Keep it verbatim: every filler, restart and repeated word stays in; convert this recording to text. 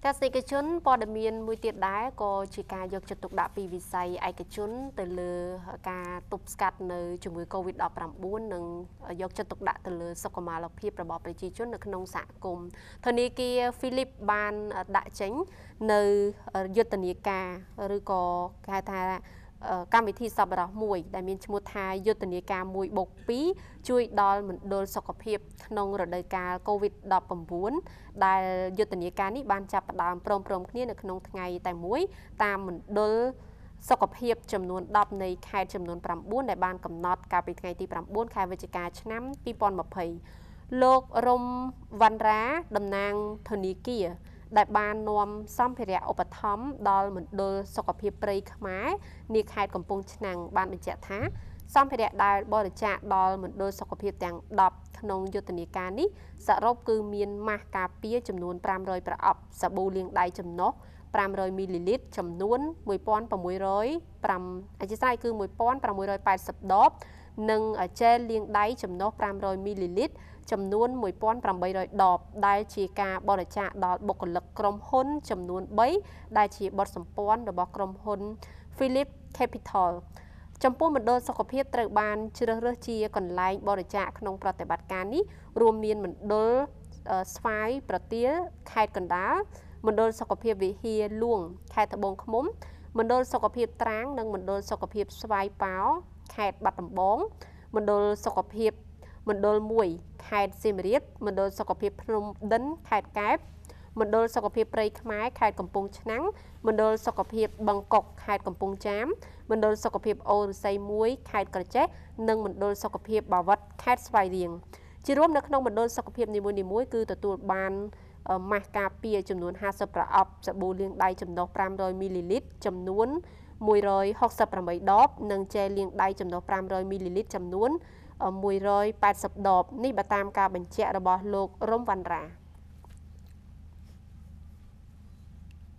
កសិកជនព័ត៌មានមួយទៀតដែរក៏ជាការយកចិត្តទុកដាក់ពីវិស័យឯកជនទៅលើការទប់ស្កាត់នៅជំងឺ កូវីដ ដប់ប្រាំបួន និងយកចិត្តទុកដាក់ទៅលើសុខុមាលភាពរបស់ប្រជាជននៅក្នុងសហគមន៍ធនាគារ Philip បានដាក់ចេញនៅយុទ្ធនាការឬក៏គេហៅថាកម្មវិធីសប្បុរសមួយដែលមានឈ្មោះថាយុទ្ធនាការមួយបូកពីរជួយដល់មណ្ឌលសុខភាពក្នុងរដូវកាល កូវីដ ដប់ប្រាំបួន ដែលយុទ្ធនាការនេះបានចាប់ផ្ដើមព្រមៗគ្នានៅក្នុងថ្ងៃតែមួយតាមមណ្ឌលសុខភាពចំនួនដប់នៃខេត្តចំនួនប្រាំបួនដែលបានកំណត់កាលពីថ្ងៃទីប្រាំបួនខែវិច្ឆិកាឆ្នាំពីរពាន់ម្ភៃលោករំវណ្ណរាតំណាងធនាគារដែលបាននាំសម្ភារៈឧបត្ថម្ភដល់មណ្ឌលសុខភាពព្រៃខ្មែរនាខេត្តកំពង់ឆ្នាំងបានបញ្ជាក់ថាសម្ភារៈដែលបរិច្ចាគដល់មណ្ឌលសុខភាពទាំងដប់ក្នុងយុទ្ធនាការនេះសរុបគឺមានម៉ាស់ការពារចំនួនប្រាំរយប្រអប់សាប៊ូលាងដៃចំណុះប្រាំរយមីលីលីត្រចំនួនមួយពាន់ប្រាំមួយរយប្រាំអធិស្ឋានគឺមួយពាន់ប្រាំមួយរយប៉ែតសិបដបនិងជែលលាងដៃចំណុះប្រាំរយមីលីលីត្រចំនួនមួយពាន់ប្រាំបីរយដបដែលជាការបរិច្ចាគដល់បុគ្គលិកក្រុមហ៊ុនចំនួនបីដែលជាបុតសម្ព័ន្ធរបស់ក្រុមហ៊ុន Philip Capital ចំពោះមណ្ឌលសុខភាពត្រូវបានជ្រើសរើសជាកន្លែងបរិច្ចាគក្នុងប្រតិបត្តិការនេះរួមមានមណ្ឌលស្វាយប្រទាលខេត្តកណ្ដាលមណ្ឌលសុខភាពវិហារលួងខេត្តត្បូងឃ្មុំមណ្ឌលសុខភាពត្រាងនិងមណ្ឌលសុខភាពស្វាយប៉ោខេត្តបាត់ដំបងមណ្ឌលសុខភាពមណ្ឌលមួយខេត្តសៀមរាបមណ្ឌលសុខភាពភ្នំដិនខេត្តកែបមណ្ឌលសុខភាពព្រៃខ្មែរខេត្តកំពង់ឆ្នាំងមណ្ឌលសុខភាពបឹងកុកខេត្តកំពង់ចាមមណ្ឌលសុខភាពអូរឫស្សីមួយខេត្តក្រចេះនិងមណ្ឌលសុខភាពបាវិតខេត្តស្វាយរៀងជារួមនៅក្នុងមណ្ឌលសុខភាពនីមួយៗគឺទទួលបានម៉ាស់ការពារចំនួនហាសិបប្រអប់សាប៊ូលាងដៃចំណុះប្រាំរយមីលីលីត្រចំនួនមួយរយហុកសិបប្រាំបីដបនិងជែលលាងដៃចំណុះប្រាំរយមីលីលីត្រចំនួនមួយរយប៉ែតសិបដបនេះបើតាមការបញ្ជាក់របស់លោករំវណ្ណរា